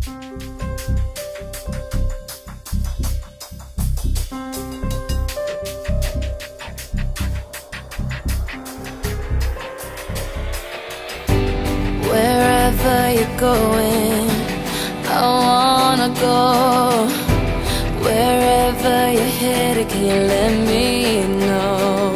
Wherever you're going, I wanna go. Wherever you're headed, can you let me know?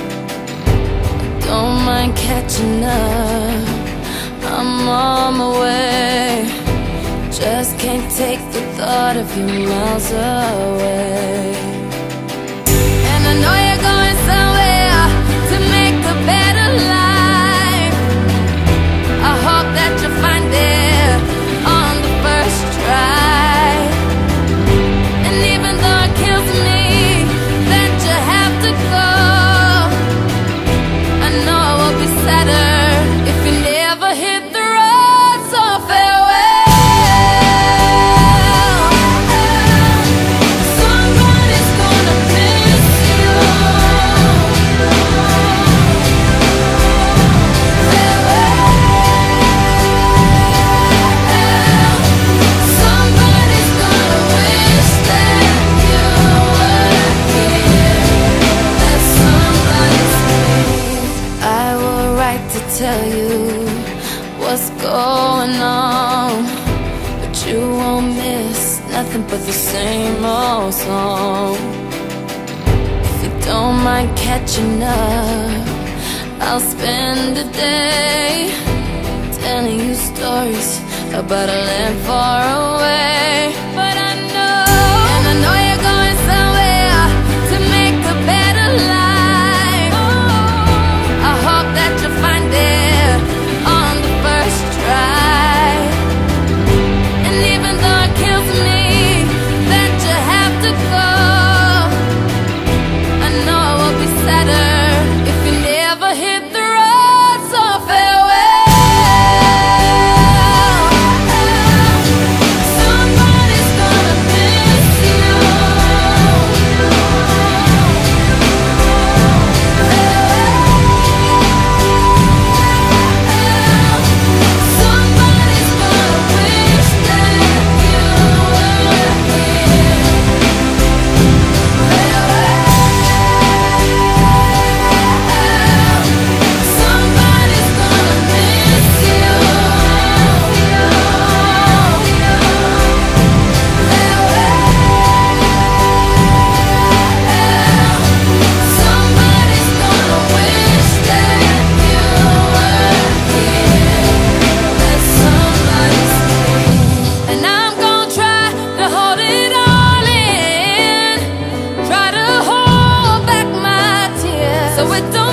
Don't mind catching up, I'm on my way. Just can't take the thought of you miles away. And I know you're going somewhere to make a better life. I hope that you find it on the first try. And even though it kills me that you have to go, I know it will be sadder if you never hit the road. So farewell. Somebody's gonna miss you. Somebody's gonna wish that you were here. That somebody's please. I will write to tell you what's going on, but you won't miss nothing but the same old song. If you don't mind catching up, I'll spend a day telling you stories about a land far away. But I know, and I know you're going somewhere to make a better life. I hope that you find it on the first try. And even though it kills me that you have to go, I know it will be sadder if you never hit the road. So farewell. Somebody's gonna miss you. Somebody's gonna wish that you were here. Somebody's gonna miss you. Somebody's gonna wish that you were here. That somebody's please. And I'm gonna try to hold it all in, try to hold back my tears so it don't